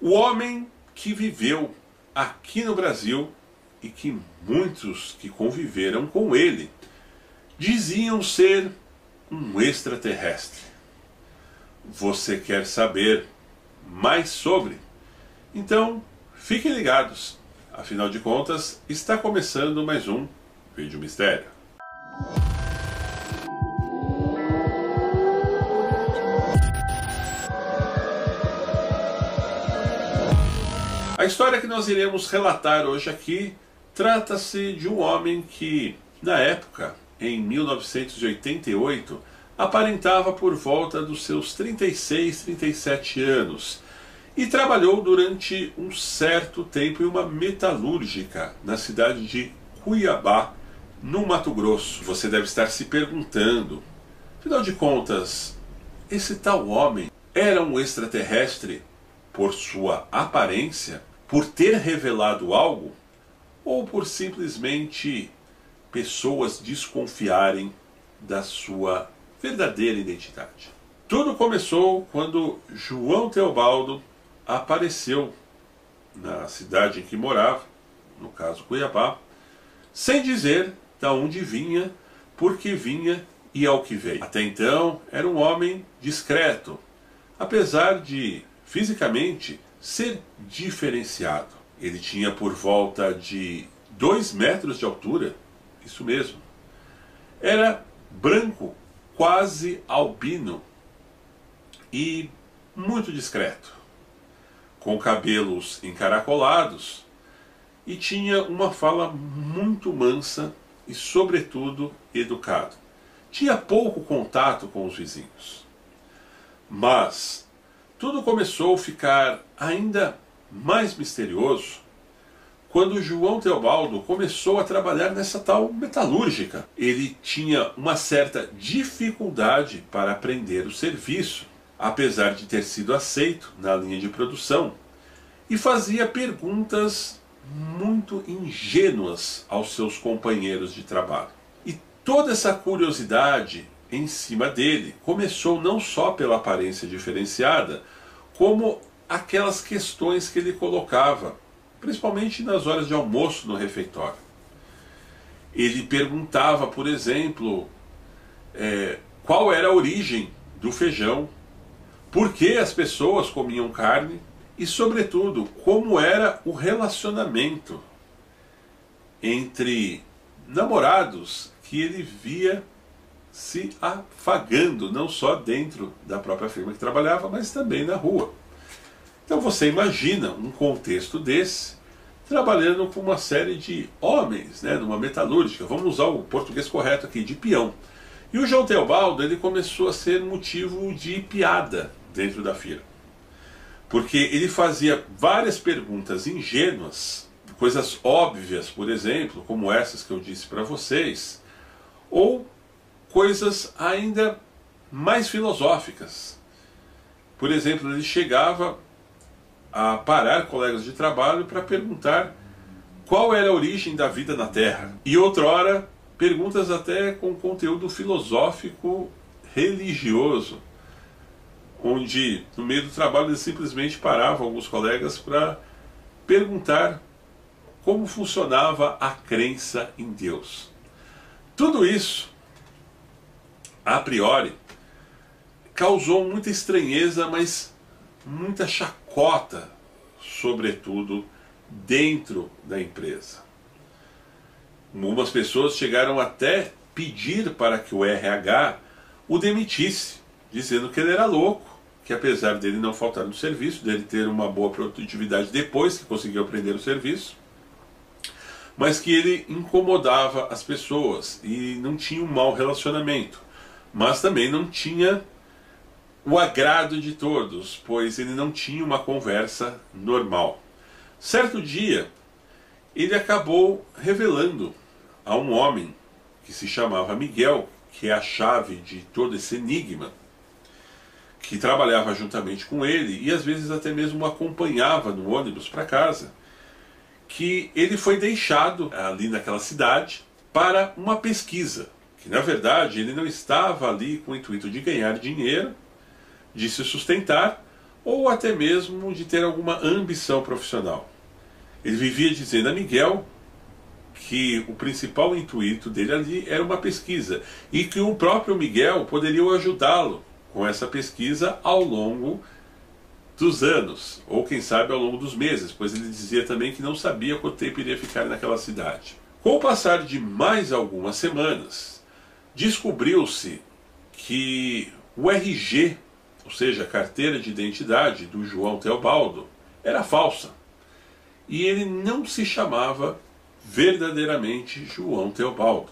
O homem que viveu aqui no Brasil e que muitos que conviveram com ele diziam ser um extraterrestre. Você quer saber mais sobre? Então, fiquem ligados. Afinal de contas, está começando mais um Vídeo Mistério. A história que nós iremos relatar hoje aqui trata-se de um homem que, na época, em 1988, aparentava por volta dos seus 36, 37 anos e trabalhou durante um certo tempo em uma metalúrgica na cidade de Cuiabá, no Mato Grosso. Você deve estar se perguntando, afinal de contas, esse tal homem era um extraterrestre por sua aparência, por ter revelado algo, ou por simplesmente pessoas desconfiarem da sua verdadeira identidade? Tudo começou quando João Teobaldo apareceu na cidade em que morava, no caso Cuiabá, sem dizer de onde vinha, por que vinha e ao que veio. Até então era um homem discreto, apesar de fisicamente ser diferenciado. Ele tinha por volta de 2 metros de altura, isso mesmo. Era branco, quase albino e muito discreto, com cabelos encaracolados, e tinha uma fala muito mansa e, sobretudo, educado. Tinha pouco contato com os vizinhos. Mas tudo começou a ficar ainda mais misterioso quando João Teobaldo começou a trabalhar nessa tal metalúrgica. Ele tinha uma certa dificuldade para aprender o serviço, apesar de ter sido aceito na linha de produção, e fazia perguntas muito ingênuas aos seus companheiros de trabalho. E toda essa curiosidade em cima dele começou não só pela aparência diferenciada, como aquelas questões que ele colocava, principalmente nas horas de almoço no refeitório. Ele perguntava, por exemplo, qual era a origem do feijão, por que as pessoas comiam carne e, sobretudo, como era o relacionamento entre namorados que ele via se afagando, não só dentro da própria firma que trabalhava, mas também na rua. Então você imagina um contexto desse, trabalhando com uma série de homens, numa metalúrgica, vamos usar o português correto aqui, de peão. E o João Teobaldo, ele começou a ser motivo de piada dentro da firma, porque ele fazia várias perguntas ingênuas, coisas óbvias, por exemplo, como essas que eu disse para vocês, ou coisas ainda mais filosóficas. Por exemplo, ele chegava a parar colegas de trabalho para perguntar qual era a origem da vida na Terra. E outrora, perguntas até com conteúdo filosófico religioso, onde no meio do trabalho ele simplesmente parava alguns colegas para perguntar como funcionava a crença em Deus. Tudo isso, a priori, causou muita estranheza, mas muita chacota, sobretudo dentro da empresa. Algumas pessoas chegaram até pedir para que o RH o demitisse, dizendo que ele era louco, que apesar dele não faltar no serviço, dele ter uma boa produtividade depois que conseguiu aprender o serviço, mas que ele incomodava as pessoas e não tinha um mau relacionamento, mas também não tinha o agrado de todos, pois ele não tinha uma conversa normal. Certo dia, ele acabou revelando a um homem que se chamava Miguel, que é a chave de todo esse enigma, que trabalhava juntamente com ele e às vezes até mesmo o acompanhava no ônibus para casa, que ele foi deixado ali naquela cidade para uma pesquisa, que na verdade ele não estava ali com o intuito de ganhar dinheiro, de se sustentar, ou até mesmo de ter alguma ambição profissional. Ele vivia dizendo a Miguel que o principal intuito dele ali era uma pesquisa e que o próprio Miguel poderia ajudá-lo com essa pesquisa ao longo dos anos, ou quem sabe ao longo dos meses, pois ele dizia também que não sabia quanto tempo iria ficar naquela cidade. Com o passar de mais algumas semanas, descobriu-se que o RG, ou seja, a carteira de identidade do João Teobaldo, era falsa. E ele não se chamava verdadeiramente João Teobaldo.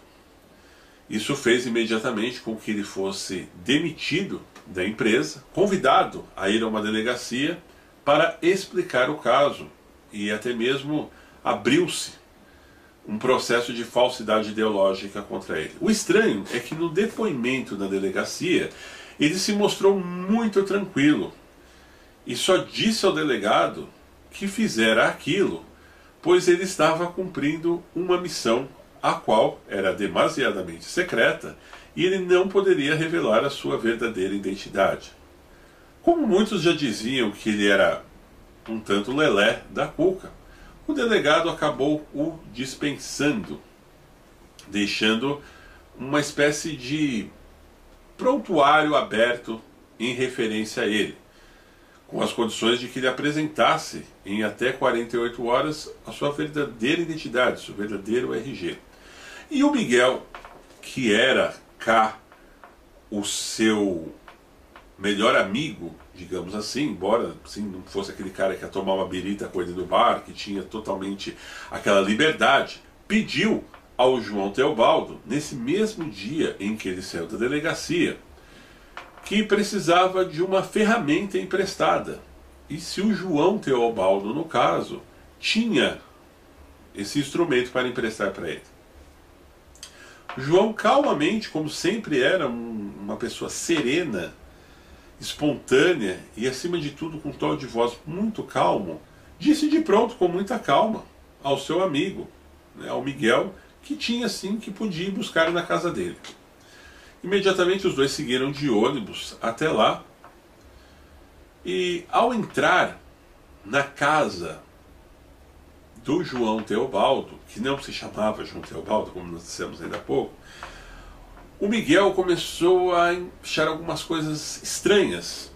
Isso fez imediatamente com que ele fosse demitido da empresa, convidado a ir a uma delegacia para explicar o caso, e até mesmo abriu-se um processo de falsidade ideológica contra ele. O estranho é que no depoimento da delegacia ele se mostrou muito tranquilo e só disse ao delegado que fizera aquilo pois ele estava cumprindo uma missão a qual era demasiadamente secreta e ele não poderia revelar a sua verdadeira identidade. Como muitos já diziam que ele era um tanto lelé da cuca, o delegado acabou o dispensando, deixando uma espécie de prontuário aberto em referência a ele, com as condições de que ele apresentasse em até 48 horas a sua verdadeira identidade, seu verdadeiro RG. E o Miguel, que era cá o seu melhor amigo, digamos assim, embora assim, não fosse aquele cara que ia tomar uma birita com ele no bar, que tinha totalmente aquela liberdade, pediu ao João Teobaldo, nesse mesmo dia em que ele saiu da delegacia, que precisava de uma ferramenta emprestada. E se o João Teobaldo, no caso, tinha esse instrumento para emprestar para ele. João, calmamente, como sempre era uma pessoa serena, espontânea e, acima de tudo, com um tom de voz muito calmo, disse de pronto, com muita calma, ao seu amigo, né, ao Miguel, que tinha sim que podia ir buscar na casa dele. Imediatamente os dois seguiram de ônibus até lá e, ao entrar na casa do João Teobaldo, que não se chamava João Teobaldo, como nós dissemos ainda há pouco, o Miguel começou a achar algumas coisas estranhas.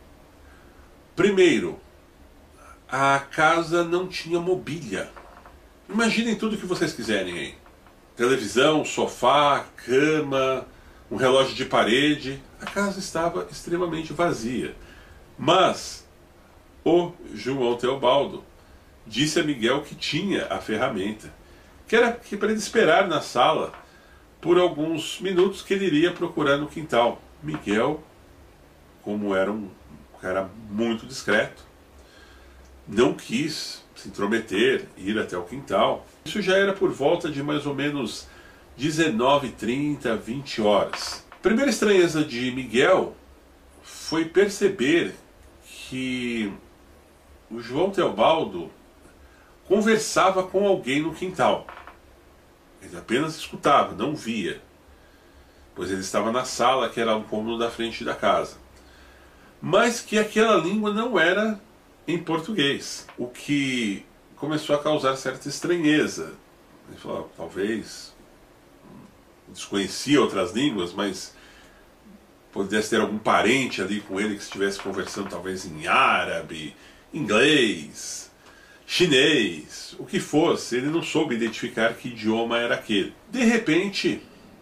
Primeiro, a casa não tinha mobília. Imaginem tudo que vocês quiserem aí. Televisão, sofá, cama, um relógio de parede. A casa estava extremamente vazia. Mas o João Teobaldo disse a Miguel que tinha a ferramenta, que era para ele esperar na sala por alguns minutos que ele iria procurar no quintal. Miguel, como era um cara muito discreto, não quis se intrometer, ir até o quintal. Isso já era por volta de mais ou menos 19h30, 20 horas. A primeira estranheza de Miguel foi perceber que o João Teobaldo conversava com alguém no quintal. Ele apenas escutava, não via, pois ele estava na sala, que era um cômodo da frente da casa. Mas que aquela língua não era em português, o que começou a causar certa estranheza. Ele falou, talvez desconhecia outras línguas, mas pudesse ter algum parente ali com ele que estivesse conversando talvez em árabe, inglês, chinês, o que fosse. Ele não soube identificar que idioma era aquele. De repente,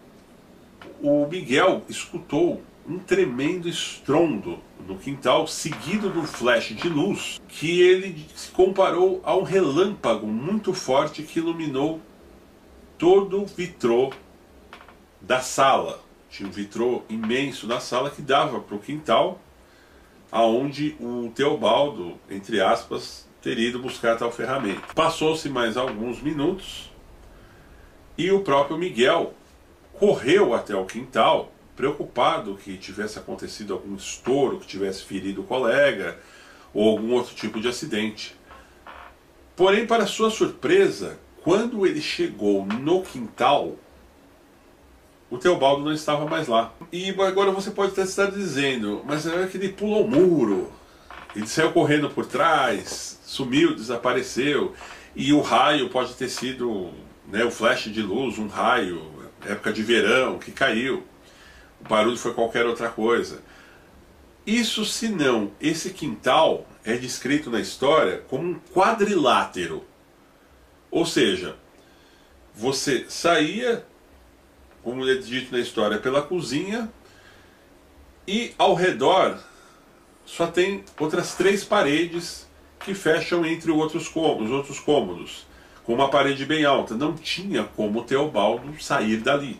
o Miguel escutou um tremendo estrondo no quintal, seguido de um flash de luz, que ele comparou a um relâmpago muito forte que iluminou todo o vitrô da sala. Tinha um vitrô imenso na sala que dava para o quintal, aonde o Teobaldo, entre aspas, teria ido buscar tal ferramenta. Passou-se mais alguns minutos e o próprio Miguel correu até o quintal, preocupado que tivesse acontecido algum estouro, que tivesse ferido o colega ou algum outro tipo de acidente. Porém, para sua surpresa, quando ele chegou no quintal, o Teobaldo não estava mais lá. E agora você pode até estar dizendo, mas é que ele pulou o muro, Ele saiu correndo por trás, sumiu, desapareceu, e o raio pode ter sido, né, o flash de luz, um raio, época de verão, que caiu. O barulho foi qualquer outra coisa. Isso, se não, esse quintal é descrito na história como um quadrilátero. Ou seja, você saía, como é dito na história, pela cozinha, e ao redor só tem outras 3 paredes que fecham entre os outros cômodos, com uma parede bem alta. Não tinha como o Teobaldo sair dali.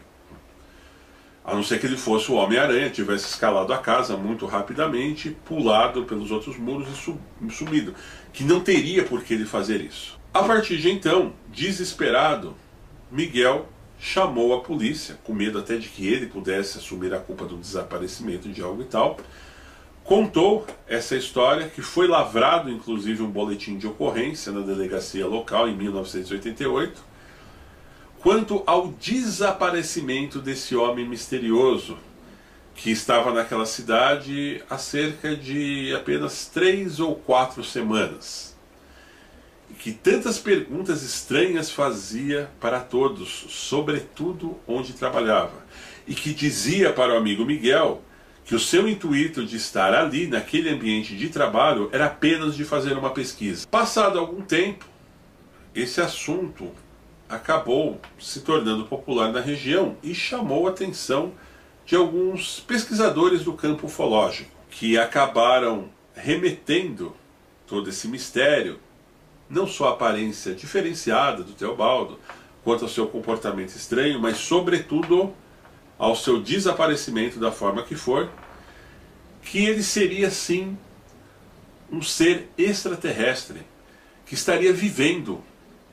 A não ser que ele fosse o Homem-Aranha, tivesse escalado a casa muito rapidamente, pulado pelos outros muros e sumido. Que não teria por que ele fazer isso. A partir de então, desesperado, Miguel chamou a polícia, com medo até de que ele pudesse assumir a culpa do desaparecimento de algo e tal. Contou essa história, que foi lavrado inclusive um boletim de ocorrência na delegacia local em 1988, quanto ao desaparecimento desse homem misterioso que estava naquela cidade há cerca de apenas 3 ou 4 semanas. E que tantas perguntas estranhas fazia para todos, sobretudo onde trabalhava. E que dizia para o amigo Miguel que o seu intuito de estar ali, naquele ambiente de trabalho, era apenas de fazer uma pesquisa. Passado algum tempo, esse assunto acabou se tornando popular na região e chamou a atenção de alguns pesquisadores do campo ufológico, que acabaram remetendo todo esse mistério, não só a aparência diferenciada do Teobaldo, quanto ao seu comportamento estranho, mas sobretudo ao seu desaparecimento da forma que for, que ele seria sim um ser extraterrestre, que estaria vivendo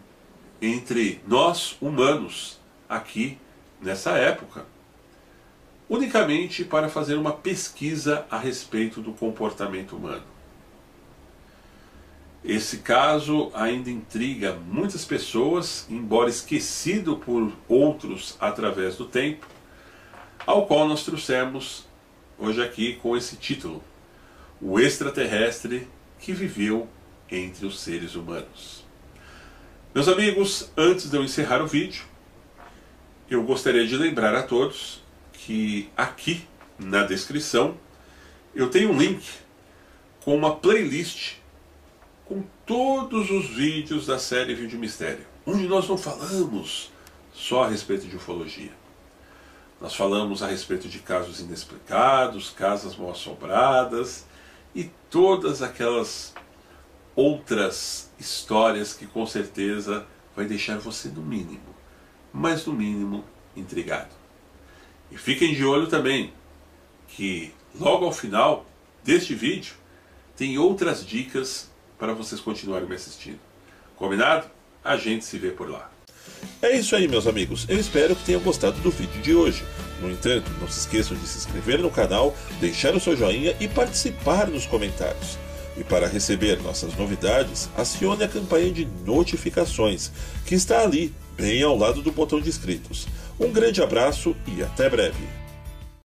entre nós humanos aqui nessa época, unicamente para fazer uma pesquisa a respeito do comportamento humano. Esse caso ainda intriga muitas pessoas, embora esquecido por outros através do tempo, ao qual nós trouxemos hoje aqui com esse título: O extraterrestre que viveu entre os seres humanos. Meus amigos, antes de eu encerrar o vídeo, eu gostaria de lembrar a todos que aqui na descrição eu tenho um link com uma playlist com todos os vídeos da série Vídeo Mistério, onde nós não falamos só a respeito de ufologia. Nós falamos a respeito de casos inexplicados, casas mal assombradas e todas aquelas outras histórias que com certeza vai deixar você no mínimo, mas no mínimo, intrigado. E fiquem de olho também que logo ao final deste vídeo tem outras dicas para vocês continuarem me assistindo. Combinado? A gente se vê por lá. É isso aí, meus amigos. Eu espero que tenham gostado do vídeo de hoje. No entanto, não se esqueçam de se inscrever no canal, deixar o seu joinha e participar nos comentários. E para receber nossas novidades, acione a campanha de notificações, que está ali, bem ao lado do botão de inscritos. Um grande abraço e até breve.